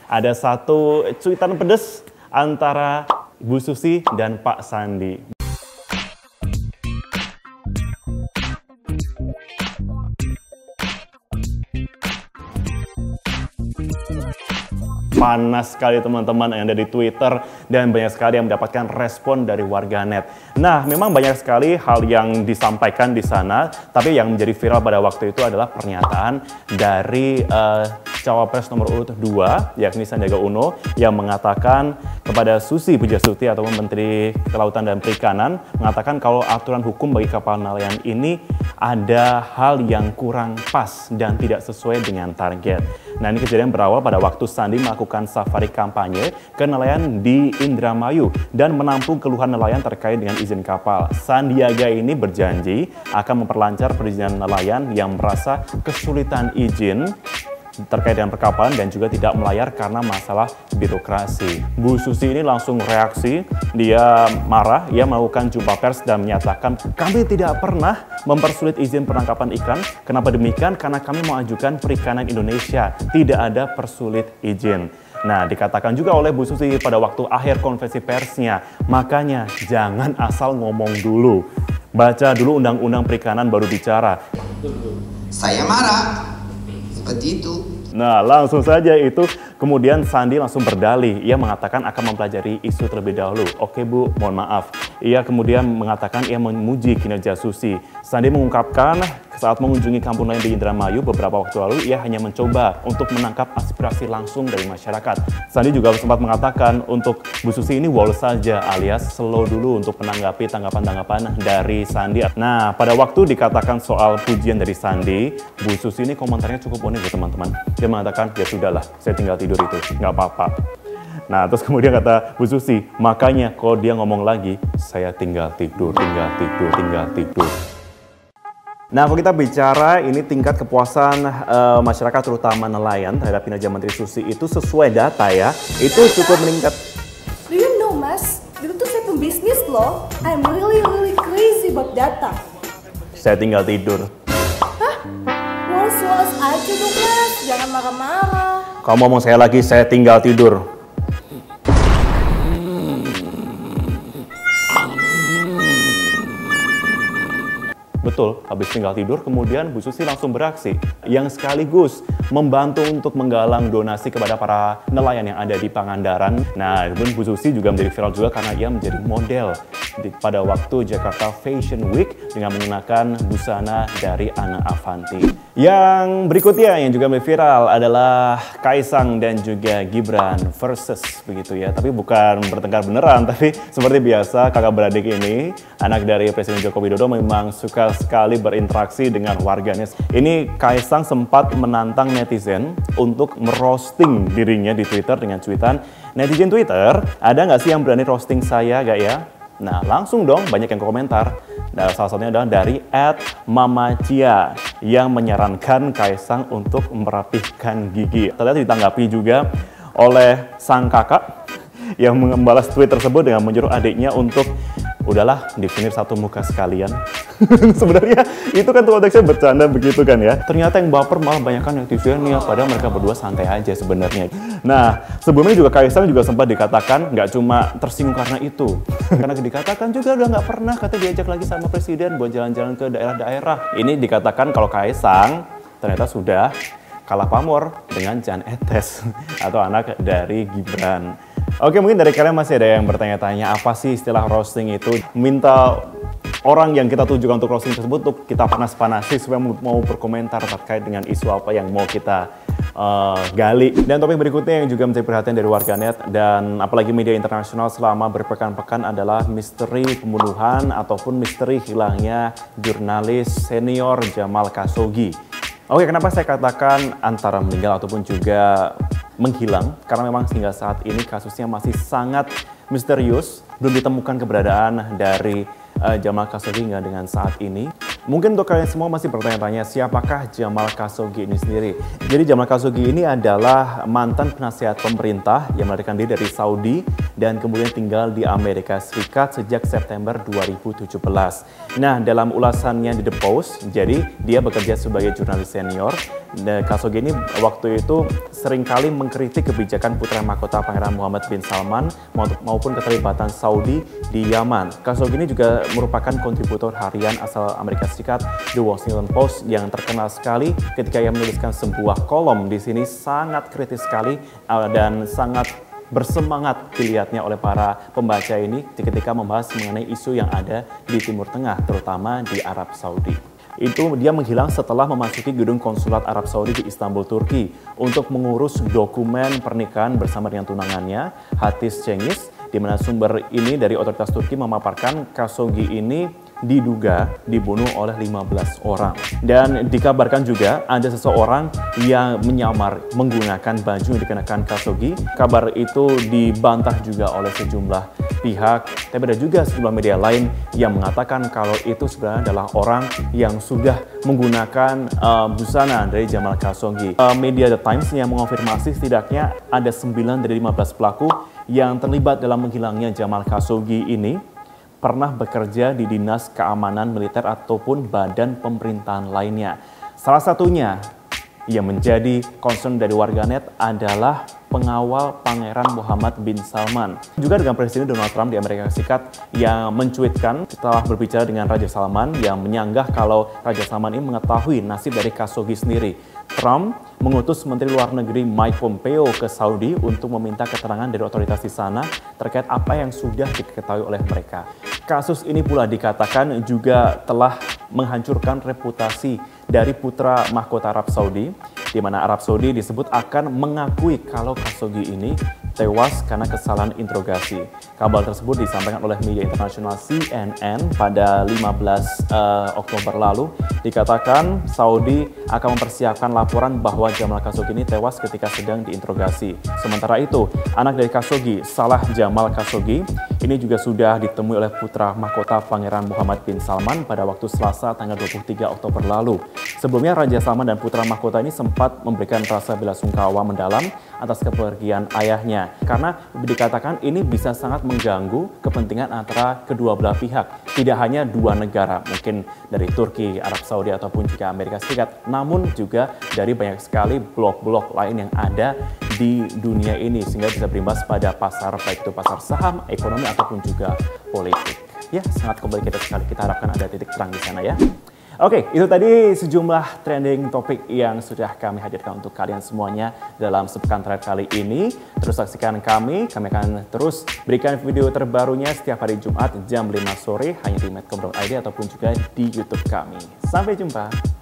Ada satu cuitan pedes antara Bu Susi dan Pak Sandi. Panas sekali teman-teman yang ada di Twitter dan banyak sekali yang mendapatkan respon dari warganet. Nah, memang banyak sekali hal yang disampaikan di sana, tapi yang menjadi viral pada waktu itu adalah pernyataan dari Cawapres nomor urut 2, yakni Sandiaga Uno, yang mengatakan kepada Susi Pujiastuti atau Menteri Kelautan dan Perikanan, mengatakan kalau aturan hukum bagi kapal nelayan ini ada hal yang kurang pas dan tidak sesuai dengan target. Nah, ini kejadian berawal pada waktu Sandi melakukan safari kampanye ke nelayan di Indramayu dan menampung keluhan nelayan terkait dengan izin kapal. Sandiaga ini berjanji akan memperlancar perizinan nelayan yang merasa kesulitan izin terkait dengan perkapalan dan juga tidak melayar karena masalah birokrasi. Bu Susi ini langsung reaksi, dia marah, ia melakukan jumpa pers dan menyatakan, kami tidak pernah mempersulit izin penangkapan ikan. Kenapa demikian? Karena kami mau ajukan perikanan Indonesia, tidak ada persulit izin. Nah, dikatakan juga oleh Bu Susi pada waktu akhir konferensi persnya, makanya jangan asal ngomong dulu. Baca dulu undang-undang perikanan baru bicara. Saya marah. Seperti itu. Nah, langsung saja itu kemudian Sandi langsung berdalih. Ia mengatakan akan mempelajari isu terlebih dahulu. Oke Bu, mohon maaf. Ia kemudian mengatakan ia memuji kinerja Susi. Sandi mengungkapkan saat mengunjungi kampung nelayan di Indramayu beberapa waktu lalu, ia hanya mencoba untuk menangkap aspirasi langsung dari masyarakat. Sandi juga sempat mengatakan untuk Bu Susi ini wall saja alias slow dulu untuk menanggapi tanggapan-tanggapan dari Sandi. Nah, pada waktu dikatakan soal pujian dari Sandi, Bu Susi ini komentarnya cukup unik ya teman-teman. Dia mengatakan, ya sudahlah, saya tinggal tidur itu, nggak apa-apa. Nah, terus kemudian kata Bu Susi, makanya kalau dia ngomong lagi, saya tinggal tidur, tinggal tidur, tinggal tidur. Nah, kalau kita bicara ini tingkat kepuasan masyarakat terutama nelayan terhadap kinerja Menteri Susi itu sesuai data ya, itu cukup meningkat. Do you know mas, itu tuh saya pembisnis loh. I'm really crazy about data. Saya tinggal tidur. Hah? Woles aja dong mas, jangan marah-marah. Kamu ngomong saya lagi, saya tinggal tidur. Betul, habis tinggal tidur, kemudian Bu Susi langsung beraksi, yang sekaligus membantu untuk menggalang donasi kepada para nelayan yang ada di Pangandaran. Nah, Bu Susi juga menjadi viral juga karena ia menjadi model pada waktu Jakarta Fashion Week dengan menggunakan busana dari Anna Avanti. Yang berikutnya yang juga menjadi viral adalah Kaisang dan juga Gibran versus begitu ya, tapi bukan bertengkar beneran, tapi seperti biasa kakak beradik ini, anak dari Presiden Joko Widodo memang suka sekali berinteraksi dengan warganet. Ini Kaisang sempat menantang netizen untuk merosting dirinya di Twitter dengan cuitan, netizen Twitter, ada nggak sih yang berani roasting saya gak ya? Nah, langsung dong banyak yang komentar. Nah, salah satunya adalah dari @mamacia yang menyarankan Kaisang untuk merapihkan gigi. Ternyata ditanggapi juga oleh sang kakak yang membalas tweet tersebut dengan menyuruh adiknya untuk udahlah, definir satu muka sekalian. Sebenarnya itu kan konteksnya bercanda begitu kan ya. Ternyata yang baper malah banyak kan netizen ya, padahal mereka berdua santai aja sebenarnya. Nah, sebelumnya juga Kaisang juga sempat dikatakan nggak cuma tersinggung karena itu. Karena dikatakan juga udah nggak pernah katanya diajak lagi sama presiden buat jalan-jalan ke daerah-daerah. Ini dikatakan kalau Kaisang ternyata sudah kalah pamor dengan Jan Etes atau anak dari Gibran. Oke, mungkin dari kalian masih ada yang bertanya-tanya apa sih istilah roasting itu. Minta orang yang kita tujukan untuk roasting tersebut untuk kita panas-panasi supaya mau berkomentar terkait dengan isu apa yang mau kita gali. Dan topik berikutnya yang juga menjadi perhatian dari warganet dan apalagi media internasional selama berpekan-pekan adalah misteri pembunuhan ataupun misteri hilangnya jurnalis senior Jamal Khashoggi. Oke, kenapa saya katakan antara meninggal ataupun juga menghilang? Karena memang hingga saat ini kasusnya masih sangat misterius. Belum ditemukan keberadaan dari Jamal Khashoggi hingga dengan saat ini. Mungkin untuk kalian semua masih bertanya-tanya siapakah Jamal Khashoggi ini sendiri. Jadi Jamal Khashoggi ini adalah mantan penasihat pemerintah yang melarikan diri dari Saudi dan kemudian tinggal di Amerika Serikat sejak September 2017. Nah, dalam ulasannya di The Post, jadi dia bekerja sebagai jurnalis senior Khashoggi ini waktu itu seringkali mengkritik kebijakan putra mahkota Pangeran Muhammad bin Salman maupun keterlibatan Saudi di Yaman. Khashoggi ini juga merupakan kontributor harian asal Amerika Serikat The Washington Post yang terkenal sekali ketika ia menuliskan sebuah kolom di sini sangat kritis sekali dan sangat bersemangat dilihatnya oleh para pembaca ini ketika membahas mengenai isu yang ada di Timur Tengah, terutama di Arab Saudi. Itu dia menghilang setelah memasuki gedung konsulat Arab Saudi di Istanbul, Turki untuk mengurus dokumen pernikahan bersama dengan tunangannya, Hatice Cengiz, di mana sumber ini dari otoritas Turki memaparkan Khashoggi ini diduga dibunuh oleh 15 orang. Dan dikabarkan juga ada seseorang yang menyamar menggunakan baju yang dikenakan Khashoggi. Kabar itu dibantah juga oleh sejumlah pihak, tapi ada juga sejumlah media lain yang mengatakan kalau itu sebenarnya adalah orang yang sudah menggunakan busana dari Jamal Khashoggi. Media The Times yang mengonfirmasi setidaknya ada 9 dari 15 pelaku yang terlibat dalam menghilangnya Jamal Khashoggi ini pernah bekerja di dinas keamanan militer ataupun badan pemerintahan lainnya. Salah satunya yang menjadi concern dari warganet adalah pengawal Pangeran Muhammad bin Salman. Juga dengan Presiden Donald Trump di Amerika Serikat yang mencuitkan setelah berbicara dengan Raja Salman yang menyanggah kalau Raja Salman ini mengetahui nasib dari Khashoggi sendiri. Trump mengutus Menteri Luar Negeri Mike Pompeo ke Saudi untuk meminta keterangan dari otoritas di sana terkait apa yang sudah diketahui oleh mereka. Kasus ini pula dikatakan juga telah menghancurkan reputasi dari putra mahkota Arab Saudi, di mana Arab Saudi disebut akan mengakui kalau Khashoggi ini tewas karena kesalahan interogasi. Kabar tersebut disampaikan oleh media internasional CNN pada 15 Oktober lalu. Dikatakan Saudi akan mempersiapkan laporan bahwa Jamal Khashoggi ini tewas ketika sedang diinterogasi. Sementara itu, anak dari Khashoggi, Salah Jamal Khashoggi, ini juga sudah ditemui oleh putra mahkota Pangeran Muhammad bin Salman pada waktu Selasa tanggal 23 Oktober lalu. Sebelumnya Raja Salman dan putra mahkota ini sempat memberikan rasa belasungkawa mendalam atas kepergian ayahnya. Karena dikatakan ini bisa sangat mengganggu kepentingan antara kedua belah pihak. Tidak hanya dua negara, mungkin dari Turki, Arab Saudi, ataupun juga Amerika Serikat, namun juga dari banyak sekali blok-blok lain yang ada di dunia ini, sehingga bisa berimbas pada pasar, baik itu pasar saham, ekonomi, ataupun juga politik. Ya, sangat complicated sekali. Kita harapkan ada titik terang di sana ya. Oke, itu tadi sejumlah trending topik yang sudah kami hadirkan untuk kalian semuanya dalam sepekan terakhir kali ini. Terus saksikan kami akan terus berikan video terbarunya setiap hari Jumat jam 5 sore hanya di medcom.id ataupun juga di YouTube kami. Sampai jumpa.